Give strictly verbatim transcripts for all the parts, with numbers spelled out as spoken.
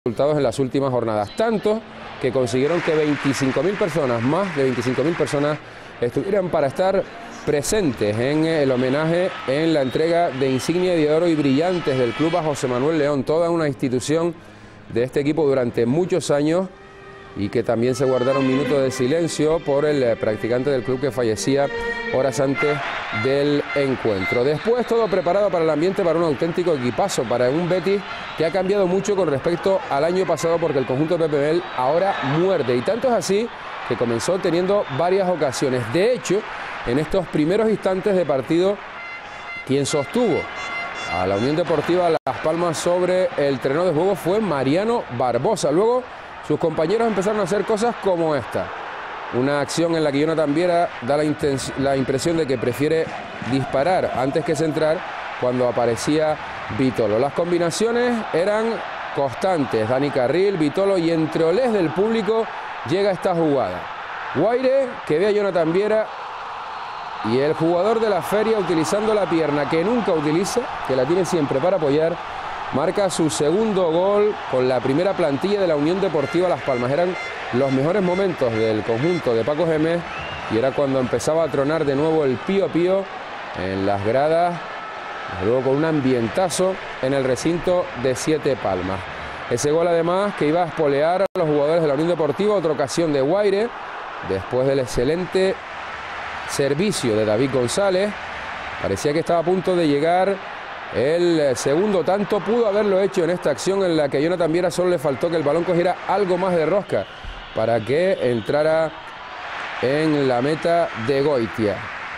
resultados en las últimas jornadas, tanto que consiguieron que veinticinco mil personas, más de veinticinco mil personas, estuvieran para estar presentes en el homenaje en la entrega de insignia de oro y brillantes del club a José Manuel León, toda una institución de este equipo durante muchos años, y que también se guardaron minutos de silencio por el practicante del club que fallecía horas antes del encuentro. Después todo preparado para el ambiente, para un auténtico equipazo, para un Betis que ha cambiado mucho con respecto al año pasado, porque el conjunto de Pepe Mel ahora muerde, y tanto es así que comenzó teniendo varias ocasiones. De hecho, en estos primeros instantes de partido, quien sostuvo a la Unión Deportiva Las Palmas sobre el terreno de juego fue Mariano Barbosa. Luego sus compañeros empezaron a hacer cosas como esta. Una acción en la que Jonathan Viera da la, la impresión de que prefiere disparar antes que centrar cuando aparecía Vitolo. Las combinaciones eran constantes. Dani Carril, Vitolo, y entre olés del público llega esta jugada. Guaire, que ve a Jonathan Viera, y el jugador de la feria, utilizando la pierna que nunca utiliza, que la tiene siempre para apoyar, marca su segundo gol con la primera plantilla de la Unión Deportiva Las Palmas. Eran los mejores momentos del conjunto de Paco Gémez, y era cuando empezaba a tronar de nuevo el pío pío en las gradas, luego con un ambientazo en el recinto de Siete Palmas. Ese gol además que iba a espolear a los jugadores de la Unión Deportiva, otra ocasión de Guaire, después del excelente servicio de David González. Parecía que estaba a punto de llegar el segundo tanto, pudo haberlo hecho en esta acción en la que a Jonathan Viera solo le faltó que el balón cogiera algo más de rosca para que entrara en la meta de Goitia.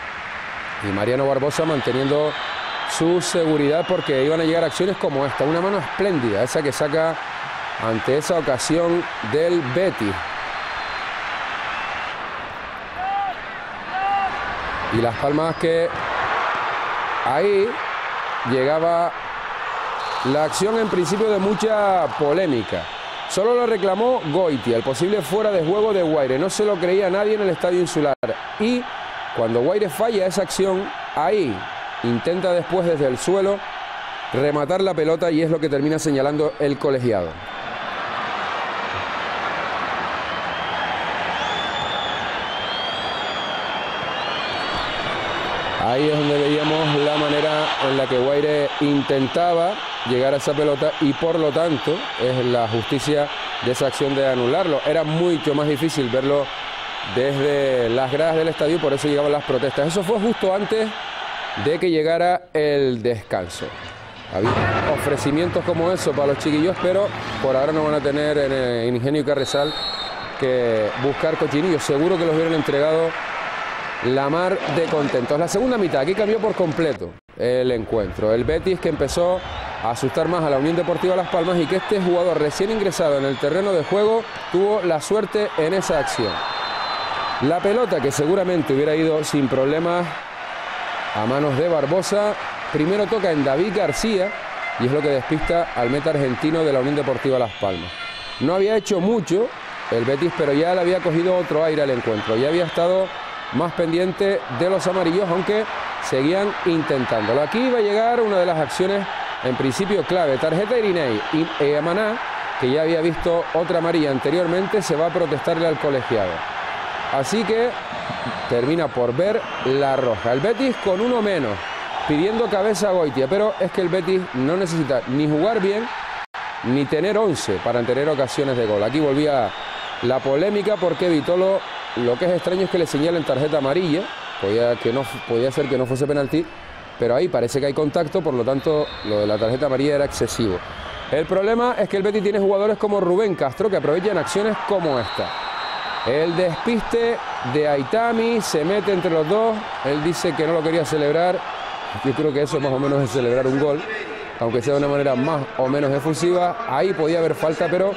Y Mariano Barbosa manteniendo su seguridad, porque iban a llegar acciones como esta, una mano espléndida, esa que saca ante esa ocasión del Betis. Y Las Palmas, que ahí llegaba la acción en principio de mucha polémica. Solo lo reclamó Goitia, el posible fuera de juego de Guaire. No se lo creía nadie en el Estadio Insular. Y cuando Guaire falla esa acción, ahí intenta después desde el suelo rematar la pelota, y es lo que termina señalando el colegiado. Ahí es donde veíamos la manera en la que Guaire intentaba llegar a esa pelota, y por lo tanto es la justicia de esa acción de anularlo. Era mucho más difícil verlo desde las gradas del estadio, por eso llegaban las protestas. Eso fue justo antes de que llegara el descanso. Había ofrecimientos como eso para los chiquillos, pero por ahora no van a tener en Ingenio y Carrizal que buscar cochinillos. Seguro que los hubieran entregado la mar de contentos. La segunda mitad, aquí cambió por completo el encuentro. El Betis, que empezó a asustar más a la Unión Deportiva Las Palmas, y que este jugador recién ingresado en el terreno de juego tuvo la suerte en esa acción. La pelota, que seguramente hubiera ido sin problemas a manos de Barbosa, primero toca en David García, y es lo que despista al meta argentino de la Unión Deportiva Las Palmas. No había hecho mucho el Betis, pero ya le había cogido otro aire al encuentro. Ya había estado más pendiente de los amarillos, aunque seguían intentándolo. Aquí va a llegar una de las acciones en principio clave. Tarjeta Irinei, y eh, Amaná, que ya había visto otra amarilla anteriormente, se va a protestarle al colegiado. Así que termina por ver la roja. El Betis con uno menos, pidiendo cabeza a Goitia, pero es que el Betis no necesita ni jugar bien ni tener once para tener ocasiones de gol. Aquí volvía la polémica, porque Vitolo, lo que es extraño es que le señalen tarjeta amarilla. Podía, que no, podía ser que no fuese penalti, pero ahí parece que hay contacto, por lo tanto lo de la tarjeta amarilla era excesivo. El problema es que el Betis tiene jugadores como Rubén Castro, que aprovechan acciones como esta. El despiste de Aitami, se mete entre los dos, él dice que no lo quería celebrar. Yo creo que eso más o menos es celebrar un gol, aunque sea de una manera más o menos efusiva. Ahí podía haber falta, pero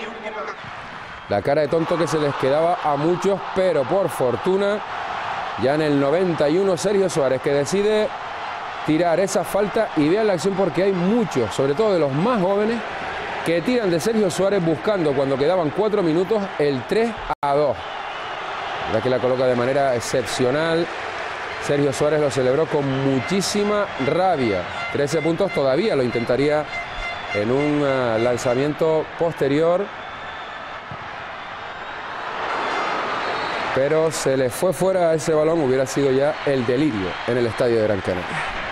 la cara de tonto que se les quedaba a muchos. Pero por fortuna, ya en el noventa y uno, Sergio Suárez, que decide tirar esa falta, y vean la acción, porque hay muchos, sobre todo de los más jóvenes, que tiran de Sergio Suárez buscando, cuando quedaban cuatro minutos, el tres a dos. La verdad que la coloca de manera excepcional. Sergio Suárez lo celebró con muchísima rabia. trece puntos todavía lo intentaría en un uh, lanzamiento posterior, pero se le fue fuera a ese balón. Hubiera sido ya el delirio en el estadio de Gran Canaria.